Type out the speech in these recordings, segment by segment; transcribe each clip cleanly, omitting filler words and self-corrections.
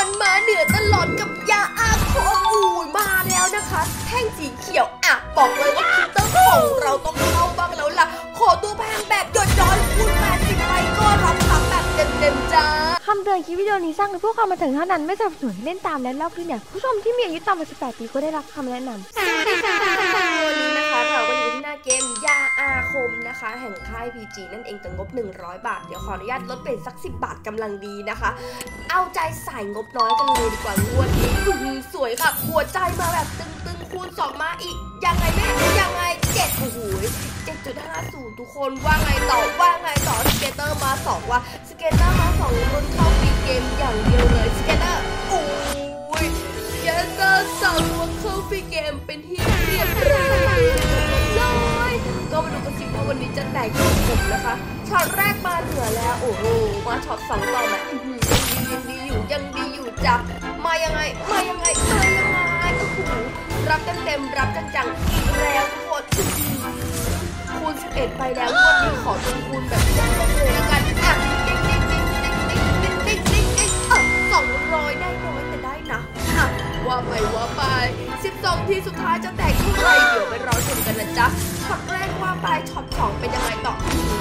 มาเหนือตลอดกับยาอาโคอูมาแล้วนะคะแท่งสีเขียวบอกเลยว่าคิตเตอร์ของเราต้องเข้าบ้างแล้วล่ะขอตัวแพงแบบหยดย้อยคูณ80ไปก็รับทรัพย์แบบเต็มจ้าคำเตือนคลิปวิดีโอนี้สร้างโดยผู้ความบันเทิงเท่านั้นไม่สนับสนุนให้เล่นตามและเล่าคลิปเนี่ยผู้ชมที่มีอายุต่ำกว่า18 ปีก็ได้รับคำแนะนำสวัสดีค่ะวันนี้นะคะเราก็อยู่ที่หน้าเกมยาอาคมนะคะแห่งค่าย PG นั่นเองแต่งบ100 บาทเดี๋ยวขออนุญาตลดเป็นสัก10 บาทกำลังดีนะคะเอาใจใส่งบน้อยกันเลยดีกว่างวดนี้สวยค่ะหัวใจมาแบบตึงคูณ2มาอีกยังไงแม่ยังไง7โอ้โห 7.50 ทุกคนว่าไงต่อสเกตเตอร์มา2ว่าสเกตเตอร์มา2รุ่นเข้าฟรีเกมอย่างเดียวเลยสเกตเตอร์โอ้ยสเกตเตอร์2รุ่นเข้าฟรีเกมเป็นที่เรียบร้อยเลยก็มาดูกันสิว่าวันนี้จะแตกกี่ผมนะคะช็อตแรกมาเหนือแล้วโอ้โหมาช็อต2ต่อไหมยังดีอยู่จับมายังไงโอ้โหรับเต็มรับจังๆอีกแล้วทุกคนคูณ11ไปแล้วงวดนี้ขอจนคูณแบบจังเลยแล้วกัน200ได้น้อยแต่ได้นะว่าไป12ทีสุดท้ายจะแตกเท่าไหร่เดี๋ยวไปรอชมกันนะจ๊ะช็อตแรกว่าไปช็อต2เป็นยังไงต่อ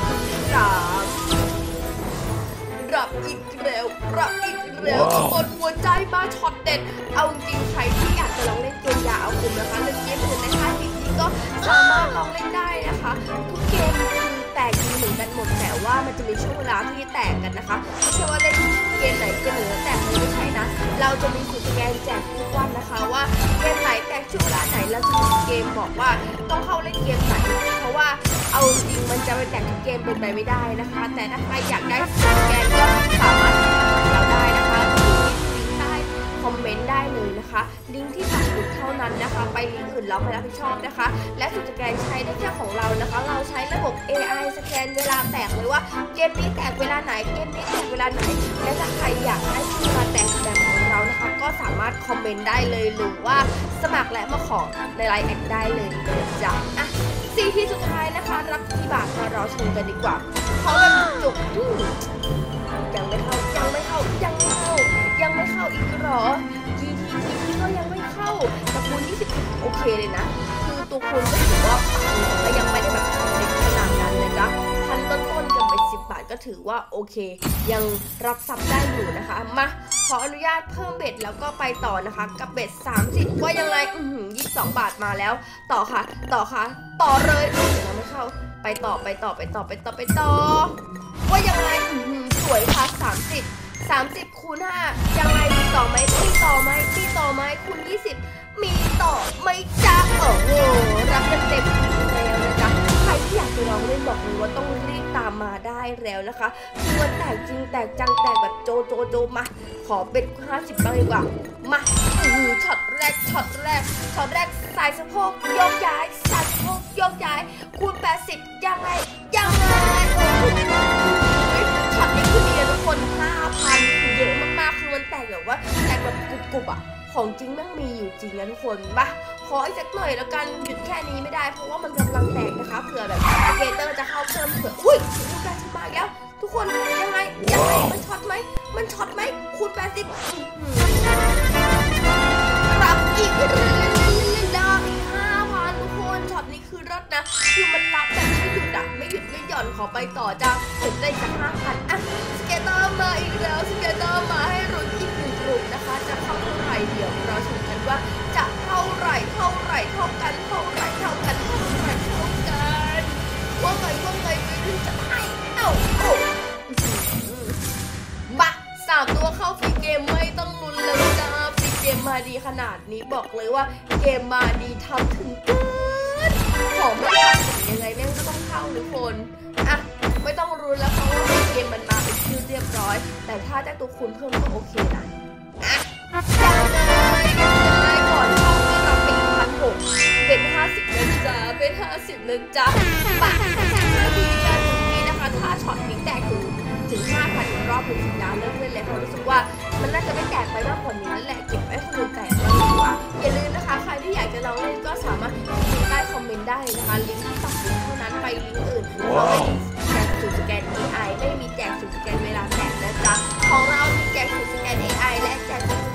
รับอีกแล้วกดหัวใจมาช็อตเด็ดเอาจริงใครที่อยากจะลองเล่นเกมยาเอาคุมนะคะเล่นเกมอื่นในค่ายพีจีก็สามารถลองเล่นได้นะคะทุกเกมคือแตกดีเหมือนกันหมดแต่ว่ามันจะมีช่วงเวลาที่แตกกันนะคะไม่ใช่ว่าเล่นเกมไหนเกมหนึ่งแล้วแตกไม่ใช่นะเราจะมีสูตรสแกนแจกทุกวันนะคะว่าเกมไหนแตกช่วงเวลาไหนเราจะมีเกมบอกว่าต้องเข้าเล่นเกมไหนเพราะว่าเอาจริงมันจะไปแตกทุกเกมเป็นไปไม่ได้นะคะแต่ถ้าใครอยากได้สูตรสแกนก็สามารถเราได้นะคะคอมเมนต์ได้เลยนะคะลิงก์ที่ปักหมุดเท่านั้นนะคะไปลิงก์อื่นเราไม่รับผิดชอบนะคะและสูตรสแกนใช้ได้แค่ของเรานะคะเราใช้ระบบ AI สแกนเวลาแตกเลยว่าเกมนี้แตกเวลาไหนเกมนี้แตกเวลาไหนและถ้าใครอยากได้ช่วงเวลาแตกแบบของเรานะคะก็สามารถคอมเมนต์ได้เลยหรือว่าสมัครและมาขอในไลน์แอดได้เลยจ้ะ4 ที่สุดท้ายนะคะรับกี่บาทมารอชมกันดีกว่าเขาแบบจุกยังไม่เข้าอีกหรอทีก็ยังไม่เข้าแต่คูณ20โอเคเลยนะคือตัวคูณก็ถือว่าปังแต่ยังไม่ได้แบบเล็กขนาดนั้นนะจ๊ะพันต้นกันไป10 บาทก็ถือว่าโอเคยังรับทรัพย์ได้อยู่นะคะมาขออนุญาตเพิ่มเบ็ดแล้วก็ไปต่อนะคะกับเบ็ด30ว่ายังไง22 บาทมาแล้วต่อค่ะต่อเลยยังไม่เข้าไปต่อว่ายังไงสวยค่ะ30คูณ5ยังไงมีต่อไหมคูณ20มีต่อไหมจ๊ะโอ้โหรับเต็มแล้วนะจ๊ะใครที่อยากจะลองเล่นบอกเลยว่าต้องรีบตามมาได้แล้วนะคะคือมันแตกจริงแตกจังแตกแบบโจมาขอเป็น50บ้างดีกว่ามาช็อตแรกสายสะโพกโยกย้ายคูณ80ยังไงช็อตนี้คือดีนะทุกคน 5,000 คือเยอะมากๆคือมันแตกแบบว่าแตกแบบกรุบของจริงมันมีอยู่จริงนะทุกคนมาขออีกสักหน่อยแล้วกันหยุดแค่นี้ไม่ได้เพราะว่ามันกำลังแตกนะคะเผื่อแบบเกเตอร์จะเข้าเพิ่มเผื่ออุ้ยดูการชิมาแล้วทุกคนยังไงมันช็อตไหมคูณ80รับอีก5,000ทุกคนช็อตนี้คือรถนะคือมันรับแบบไม่หยุดไม่หย่อนขอไปต่อจ้าถึงได้สัก 5,000สเกตเตอร์มาอีกแล้วสเกตเตอร์มาให้รุ่นอีก1 กลุ่มนะคะจะเข้าเท่าไหร่เดี๋ยวเราชมกันว่าจะเท่าไหร่เท่ากันว่าไงไม่รู้จะให้มา3 ตัวเข้าฟรีเกมไม่ต้องลุ้นเลยจ้าฟรีเกมมาดีขนาดนี้บอกเลยว่าเกมมาดีทำถึงเกินของไม่ทันยังไงแม่งก็ต้องเข้าทุกคนไม่ต้องรู้แล้วเพราะว่าเกมมันมาเป็นชื่อเรียบร้อยแต่ถ้าได้ตัวคูณเพิ่มก็โอเคนะยังไงก่อนเข้าก็รับเป็น1,600เป็น50นะจ๊ะปะ5 ทีการถึงนี้นะคะถ้าช็อตนี้แตกถึง 5,000 อีกรอบหนึ่งสัญญาเลิกเล่นเลยเพราะรู้สึกว่ามันน่าจะไม่แตกไปมากกว่านี้นั่นแหละเก็บไว้คนแตกแล้วดีกว่าอย่าลืมนะคะใครที่อยากจะลองเล่นก็สามารถลิงก์ใต้คอมเมนต์ได้นะคะลิงก์ที่ปักลิงก์เท่านั้นไปลิงก์อื่นเราไม่มีแจกสูตรสแกน AI ไม่มีแจกสูตรสแกนเวลาแตกนะจ๊ะของเรามีแจกสูตรสแกน AI และแจก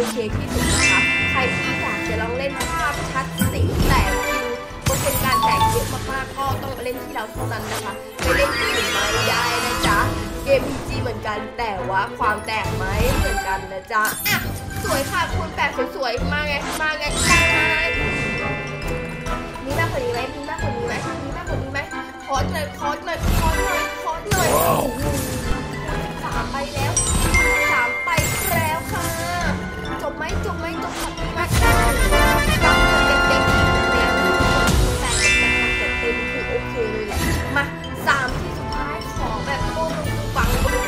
เคที่สุดนะคะใครที่อยากจะลองเล่นภาพชัดสีแตกจริงเป็นการแตกเยอะมากๆก็ต้องมาเล่นที่เราเท่านั้นนะคะไปเล่นที่อื่นไม่ได้นะจ๊ะเกม PG เหมือนกันแต่ว่าความแตกไม่เหมือนกันนะจ๊ะอ่ะสวยค่ะคุณแปดสวยๆมาไงมีมากกว่านี้ไหมมีมากกว่านี้ไหมคอร์สเลยสามไปแล้วค่ะจบไหมแบบนี้ไหมต้องเต็มแต่เต็มคือโอเคเลยแหละมา3ที่สุดท้ายขอแบบโป้งปังหน่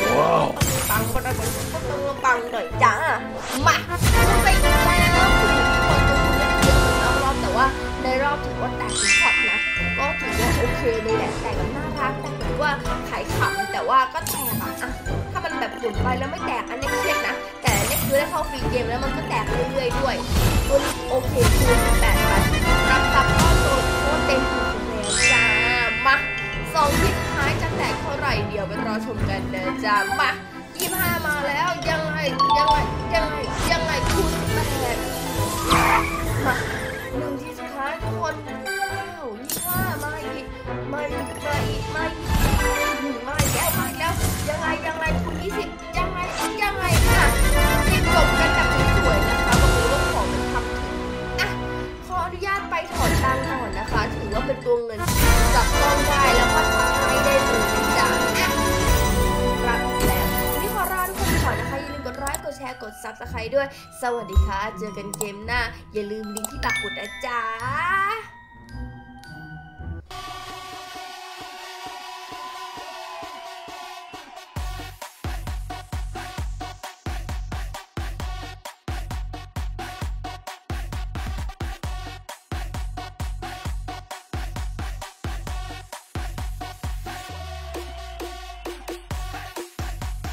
อยจ้ามาไปอีกแล้วคนจะคุยเยอะเหมือนรอบแต่ว่าในรอบถือว่าแตกถึงช็อตนะก็ถือว่าโอเคเลยแหละแต่ก็น่ารักแต่ถือว่าขายขำแต่ว่าก็แตกอะถ้ามันแบบหมุนไปแล้วไม่แตกอันนี้เครียดนะแต่อันนี้คือได้เข้าฟรีเกมแล้วมันก็แตกเรื่อยๆด้วยโอเคคูณ8 บัตรรับทรัพย์ก็โดนโคตรเต็มแล้วจ้ามา2ที่สุดท้ายจะแตกเท่าไหร่เดี๋ยวไปรอชมกันเด้อจ้ามา25มาแล้วยังไงคูณ8มา1ที่สุดท้ายทุกคน25มาอีกแล้วยังไงคูณ20ยังไงรีบจบกันแบบสวยๆนะคะบอกเลยว่าของมันทำถึงอ่ะขออนุญาตไปถอนตังค์ก่อนนะคะถือว่าเป็นตัวเงินจับต้องได้แล้วก็ทำให้ได้เลยจ้ะรับแล้วนี่ขอลาทุกคนก่อนนะคะอย่าลืมกดไลค์กดแชร์กด Subscribe ด้วยสวัสดีค่ะเจอกันเกมหน้าอย่าลืมลิงก์ที่ปักหมุดนะจ๊ะ